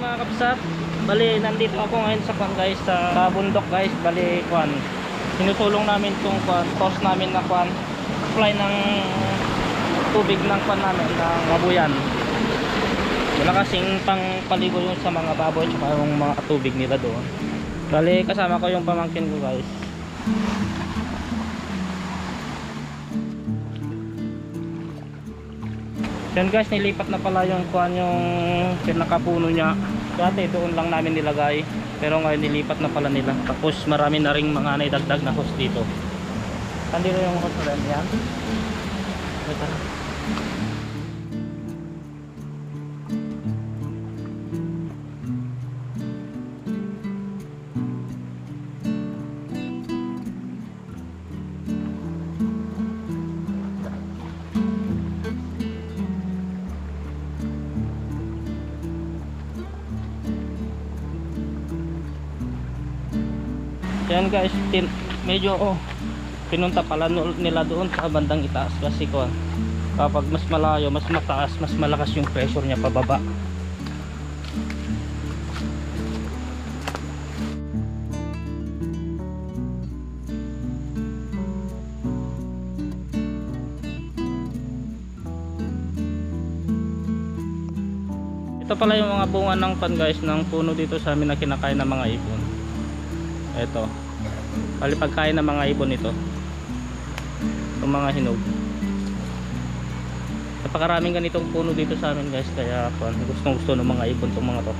mga kapsat, bali nandito ako ngayon sa kwan guys, sa bundok guys. Bali kwan, sinusulong namin tong kwan, post namin na kwan, supply ng tubig ng kwan namin, ng mabuyan. Wala kasing pang paligo yung sa mga baboy at yung mga tubig nila doon. Bali kasama ko yung pamangkin ko guys. Yan guys, nilipat na pala yung kuan, yung pinakapuno niya. Dati doon lang namin nilagay, pero ngayon nilipat na pala nila. Tapos marami na ring mga naidagdag na hose dito. Nandito yung hose na yan. Ito. Yan guys, medyo pinunta pala nila doon sa bandang itaas kasi kapag mas malayo, mas mataas, mas malakas yung pressure niya pababa. Ito pala yung mga bunga ng pan guys, ng puno dito sa amin na kinakain ng mga ibon. Ito, bali pagkain ng mga ibon ito, itong mga hinog. Napakaraming ganitong puno dito sa amin guys, kaya gustong gusto ng mga ibon itong mga to.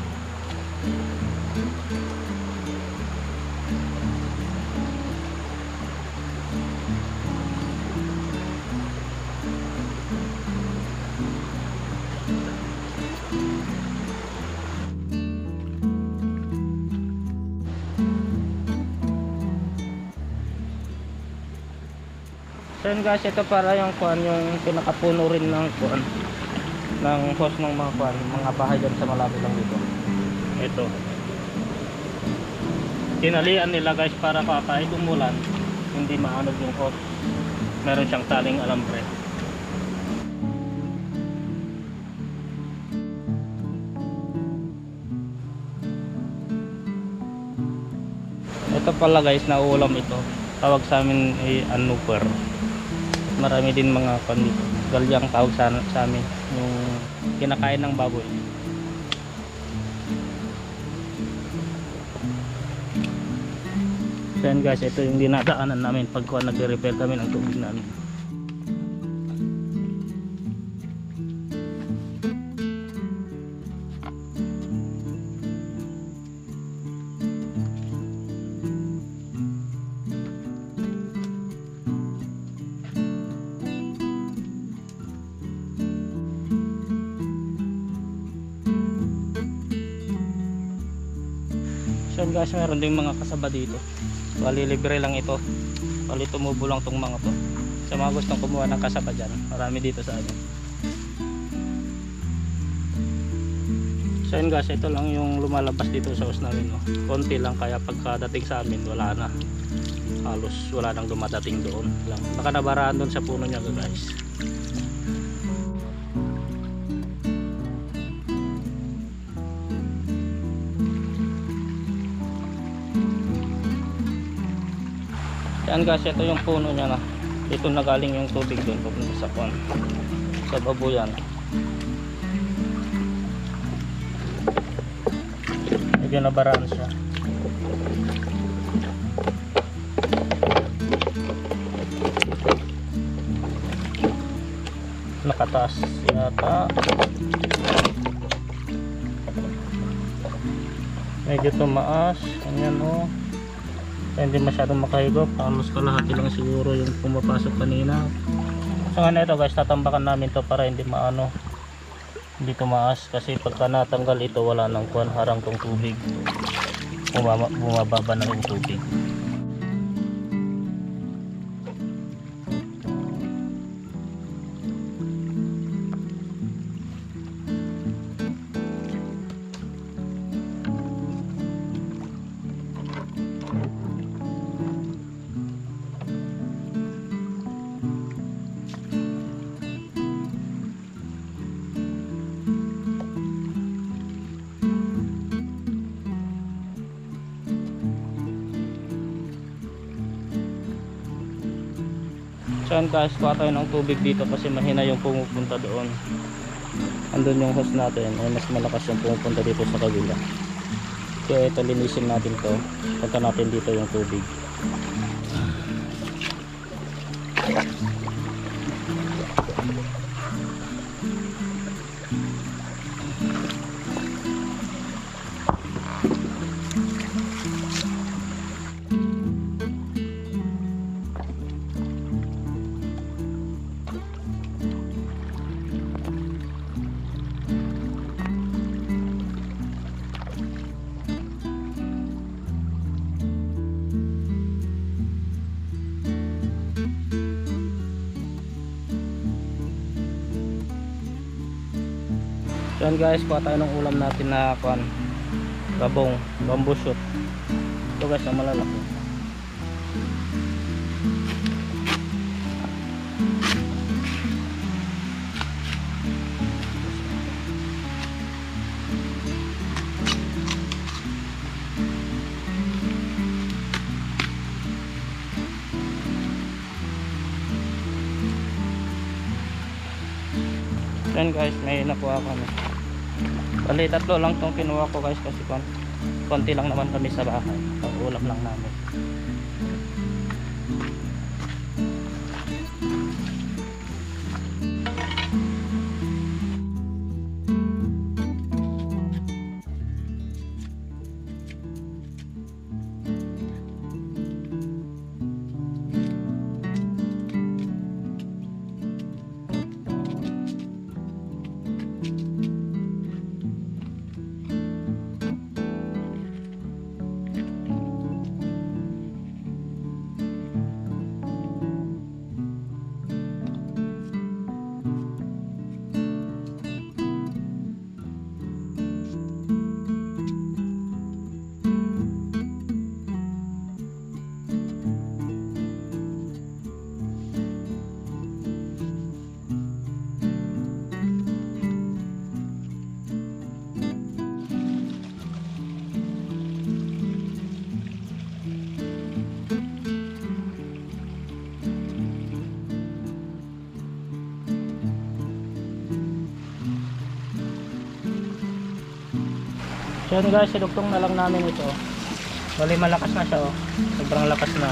So yun guys, ito para yung yung pinakapuno rin ng ng hose ng mga bahay dyan sa malapit lang dito. Ito, tinalian nila guys para kahit umulan hindi maanog yung hose. Meron siyang taling alambre. Ito pala guys, nauulam ito. Tawag sa amin ay anuper. Marami din mga galyang tawag sa amin, yung kinakain ng baboy. So yan guys, ito yung dinadaanan namin pag nagre-repair kami ng tubig namin. So guys, meron ding mga kasaba dito. Bali libre lang ito. Bali tumubo lang tong mga to. Sa mga gustong kumuha ng kasaba dyan, marami dito sa amin. So yun guys, ito lang yung lumalabas dito sa hose namin. Konti lang, kaya pagkadating sa amin wala na. Halos wala nang dumadating doon lang. Baka nabaraan doon sa puno niya guys. Yan guys, ito yung puno niya na. Dito na galing yung tubig doon papunta sa babuyan. Medyo nabaraan siya. Nakataas yata. Medyo tumaas. Ayan o. Hindi masyadong makahigop, halos kalahati lang siguro yung pumapasok kanina. So nga ito guys, tatambakan namin to para hindi hindi tumaas, kasi pagka natanggal ito wala nang harang tong tubig, bumababa na yung tubig. So yan guys, kuha tayo ng tubig dito kasi mahina yung pumupunta doon. Andun yung hose natin, ay mas malakas yung pumupunta dito sa kabila. Kaya ito, linisin natin to. Punta natin dito yung tubig. So yan guys, kuha tayo ng ulam natin na gabong, bamboo shoot. Ito guys, ang malalaki. So yan guys, may nakuha kami. Bali, tatlo lang itong kinuha ko guys kasi konti lang naman kami sa bahay. Pag-ulam lang namin. So yun guys, sinugtong na lang namin ito. Bali, malakas na siya, oh. Sobrang lakas na.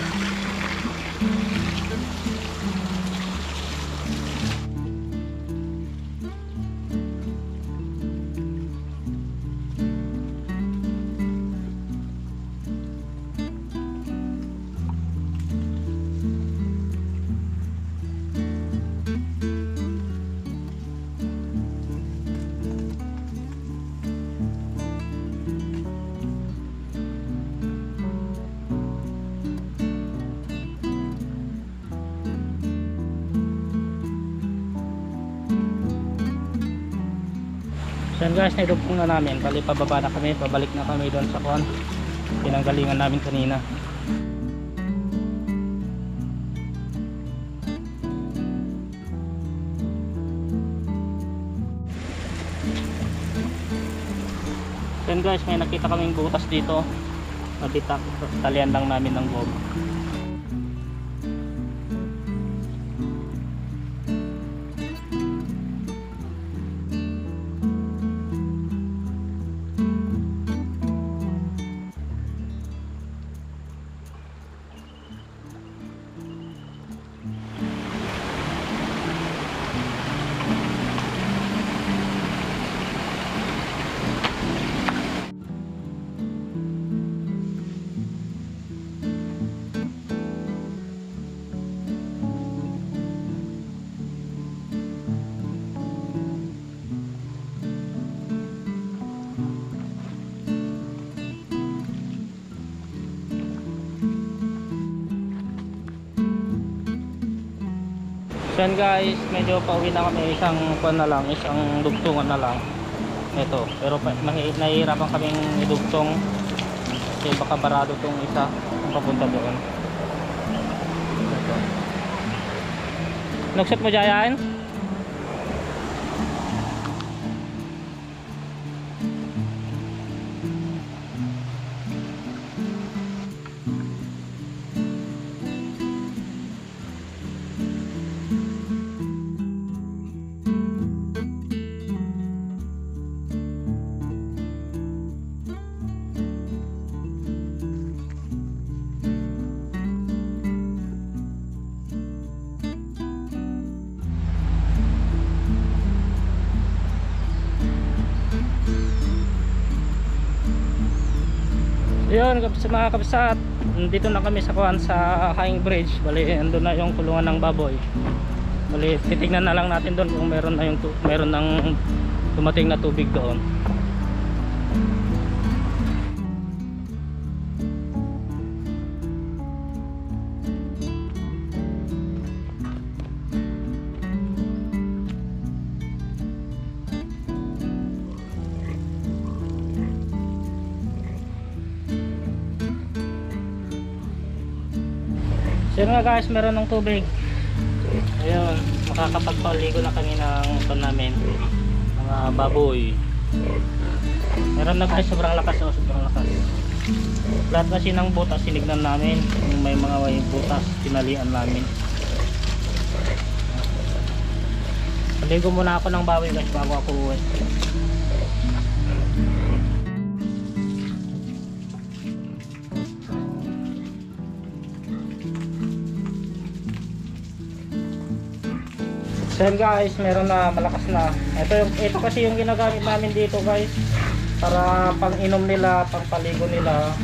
So yun guys, naidugtong na namin. Bali, pababa na kami, pabalik na kami doon sa pinanggalingan namin kanina. So yun guys, may nakita kaming butas dito. Nabitak, talian lang namin ng goma. So yan guys, medyo pauwi na kami, isang dugtungan na lang ito, pero nahihirapan kaming idugtong kasi baka barado tong isa ang papunta doon. Nagset mo dyan? Ayun sa mga kabsat, dito na kami sa kuan sa Hanging Bridge. Bali andun na yung kulungan ng baboy. Bali titignan na lang natin doon kung meron na meron nang dumating na tubig doon. So nga guys, meron ng tubig. Ayun, makakapagpaligo na kami ng ito namin, mga baboy. Meron na guys, sobrang lakas, sobrang lakas. Lahat kasi ng butas sinignan namin. Yung may mga butas tinalian namin. Paligo muna ako ng baboy guys bago ako uwi. So guys, meron na, malakas na. Ito kasi yung ginagamit namin dito guys, para pang inom nila, pang paligo nila.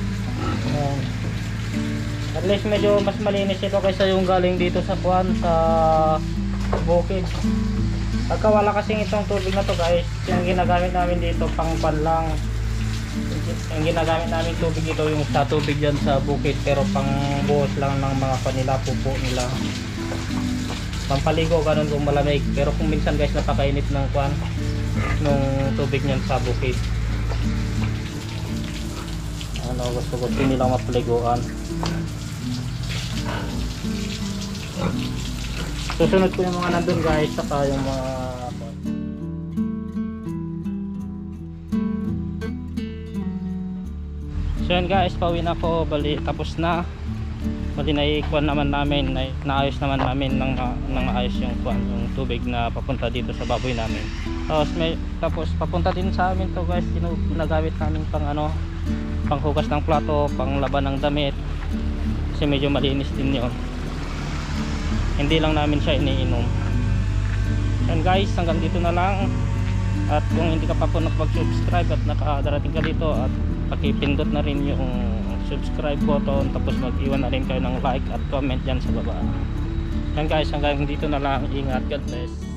At least medyo mas malinis ito kaysa yung galing dito sa buwan, sa bukid. Pagka wala kasing itong tubig na to guys, yung ginagamit namin dito pang pan lang. Yung ginagamit namin tubig dito yung sa tubig dyan sa bukid, pero pang buhos lang ng mga kanila, pupo nila. Pampaligo ganun kung malamig, pero kung minsan guys napakainit ng kwan nung tubig niyan sa bukid. Ano, gusto nilang mapaliguan. Susunod ko yung mga nandun guys, saka yung mga so yan guys, pauwi na ako. Bali tapos na. Bali naikuan naman namin, naayos naman namin ng ayos yung kuan, yung tubig na papunta dito sa baboy namin. Tapos papunta din sa amin to guys, ginagamit namin pang ano, panghugas ng plato, pang laban ng damit. Kasi medyo malinis din yun. Hindi lang namin siya iniinom. And guys, hanggang dito na lang. At kung hindi ka pa po nakapag-subscribe at nakadarating ka dito, at pakipindot na rin yung subscribe button, tapos mag-iwan na rin kayo ng like at comment dyan sa baba. Yan guys, hanggang dito na lang. Ingat, God bless.